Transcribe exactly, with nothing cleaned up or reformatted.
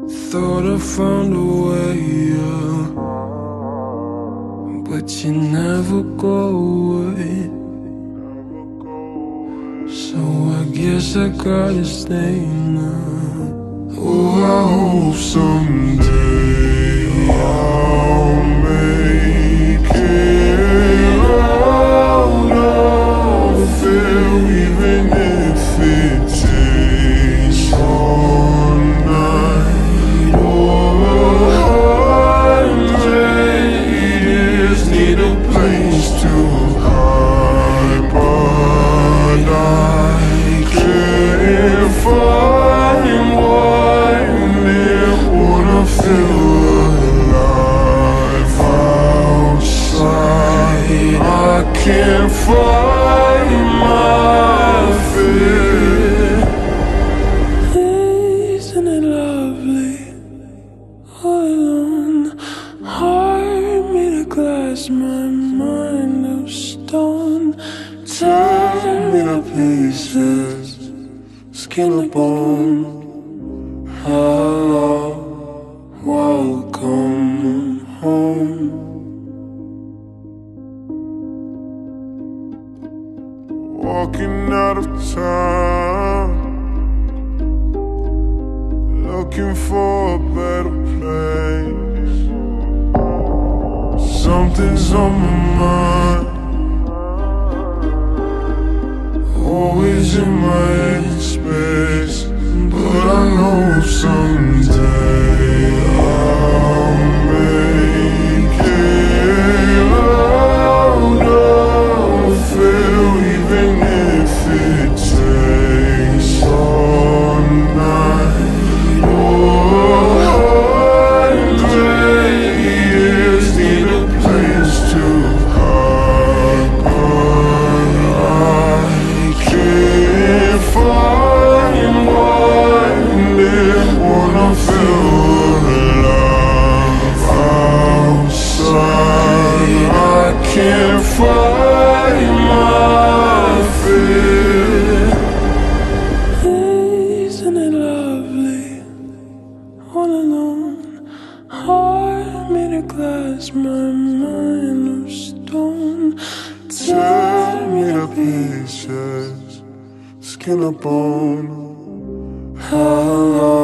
Thought I found a way, yeah, but you never go away. So I guess I gotta stay now. Oh, I hope someday I'll make it out of here, even if it takes all night or a hundred years. Need a place to hide, but I can't find one that wanna feel alive outside. I can't find my fear. Isn't it lovely? All alone, heart made of glass, my mind of stone. Tear me to pieces, skin to bone. Hello, welcome home. Walking out of town, looking for a better place. Something's on my mind, always in my headspace. But I know someday I'll make it out of here, even if it takes all night or a hundred years. Need a place to hide, but I can't find one that wanna feel alive outside. I can't find my fear. Isn't it lovely? All alone, heart made of glass, my mind of stone. Tear me to pieces, skin to bone. Hello,